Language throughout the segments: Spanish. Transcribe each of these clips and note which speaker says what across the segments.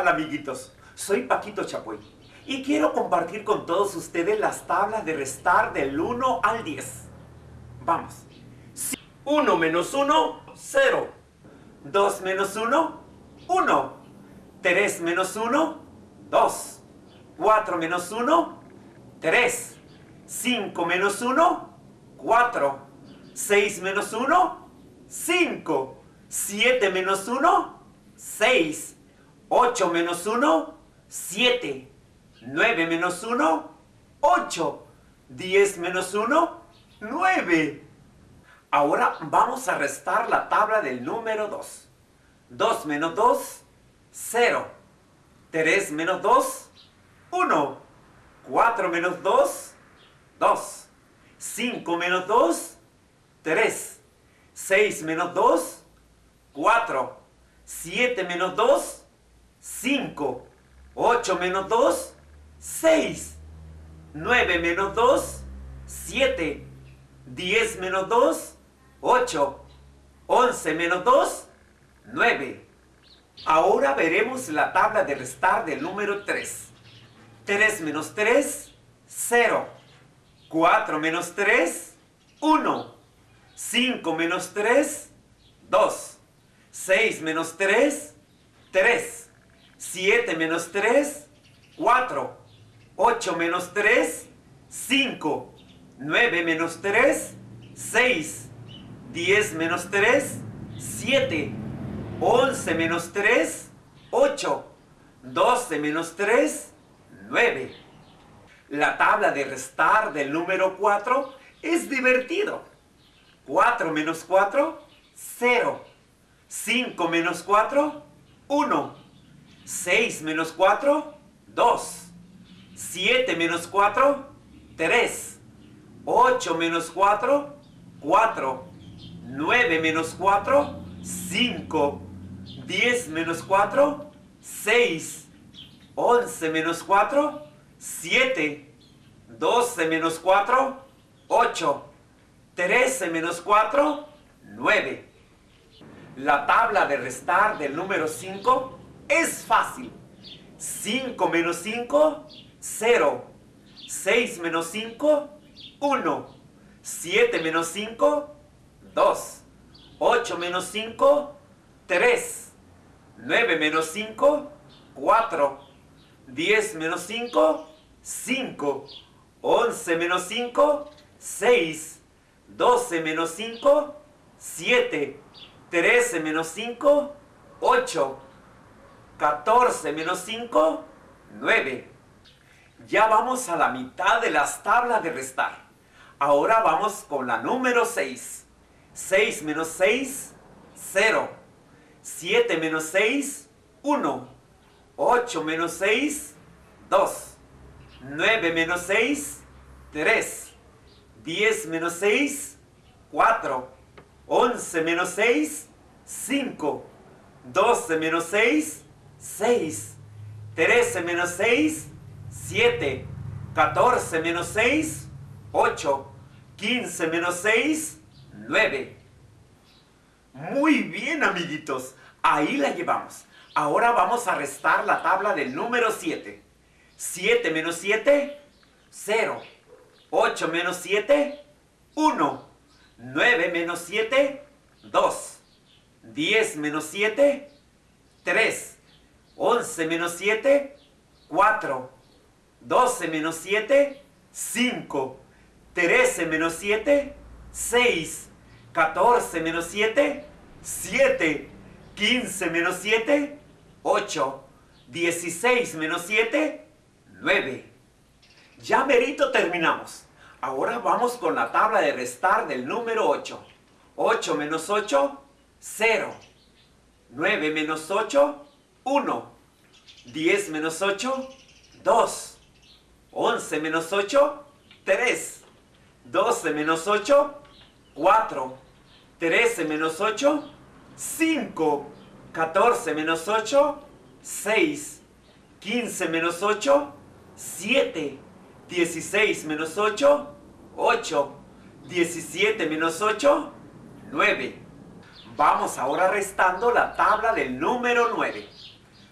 Speaker 1: tal, amiguitos? Soy Paquito Chapoy y quiero compartir con todos ustedes las tablas de restar del 1 al 10. Vamos. 1 menos 1, 0. 2 menos 1, 1. 3 menos 1, 2. 4 menos 1, 3. 5 menos 1, 4. 6 menos 1, 5. 7 menos 1, 6. 8 menos 1, 7. 9 menos 1, 8. 10 menos 1, 9. Ahora vamos a restar la tabla del número 2. 2 menos 2, 0. 3 menos 2, 1. 4 menos 2, 2. 5 menos 2, 3. 6 menos 2, 4. 7 menos 2, 5. 8 menos 2, 6. 9 menos 2, 7. 10 menos 2, 8. 11 menos 2, 9. Ahora veremos la tabla de restar del número 3. 3 menos 3, 0. 4 menos 3, 1. 5 menos 3, 2. 6 menos 3, 3. 7 menos 3, 4. 8 menos 3, 5. 9 menos 3, 6. 10 menos 3, 7. 11 menos 3, 8. 12 menos 3, 9. La tabla de restar del número 4 es divertido. 4 menos 4, 0. 5 menos 4, 1. 6 menos 4, 2. 7 menos 4, 3. 8 menos 4, 4. 9 menos 4, 5. 10 menos 4, 6. 11 menos 4, 7. 12 menos 4, 8. 13 menos 4, 9. La tabla de restar del número 5 es fácil. 5 menos 5, 0. 6 menos 5, 1. 7 menos 5, 2. 8 menos 5, 3. 9 menos 5, 4. 10 menos 5, 5. 11 menos 5, 6. 12 menos 5, 7. 13 menos 5, 8. 14 menos 5, 9. Ya vamos a la mitad de las tablas de restar. Ahora vamos con la número 6. 6 menos 6, 0. 7 menos 6, 1. 8 menos 6, 2. 9 menos 6, 3. 10 menos 6, 4. 11 menos 6, 5. 12 menos 6, 6. 13 menos 6, 7. 14 menos 6, 8. 15 menos 6, 9. Muy bien, amiguitos. Ahí la llevamos. Ahora vamos a restar la tabla del número 7. 7 menos 7, 0. 8 menos 7, 1. 9 menos 7, 2. 10 menos 7, 3. 11 menos 7, 4. 12 menos 7, 5. 13 menos 7, 6. 14 menos 7, 7. 15 menos 7, 8. 16 menos 7, 9. Ya merito terminamos. Ahora vamos con la tabla de restar del número 8. 8 menos 8, 0. 9 menos 8, 1. 10 menos 8, 2. 11 menos 8, 3. 12 menos 8, 4. 13 menos 8, 5. 14 menos 8, 6. 15 menos 8, 7. 16 menos 8, 8. 17 menos 8, 9. Vamos ahora restando la tabla del número 9.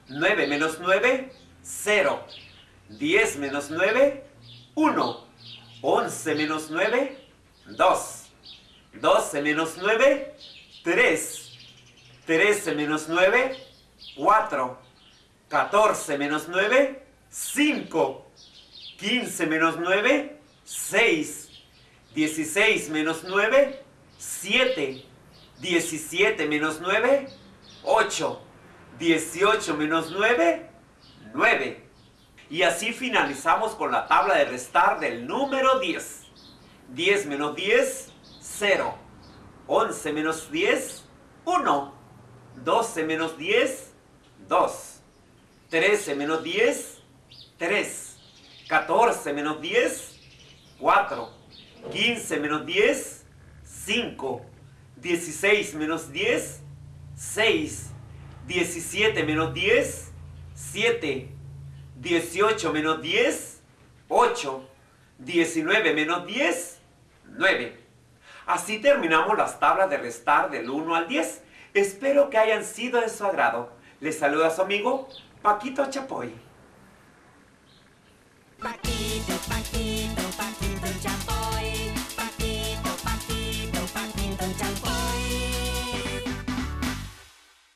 Speaker 1: 9 menos 9, 0. 10 menos 9, 1. 11 menos 9, 2. 12 menos 9, 3. 13 menos 9, 4. 14 menos 9, 5. 15 menos 9, 6. 16 menos 9, 7. 17 menos 9, 8. 18 menos 9, 9. Y así finalizamos con la tabla de restar del número 10. 10 menos 10, 0. 11 menos 10, 1. 12 menos 10, 2. 13 menos 10, 3. 14 menos 10, 4. 15 menos 10, 5. 16 menos 10, 6. 17 menos 10, 7. 18 menos 10, 8. 19 menos 10, 9. Así terminamos las tablas de restar del 1 al 10. Espero que hayan sido de su agrado. Les saluda su amigo Paquito Chapoy.
Speaker 2: Paquito, Paquito.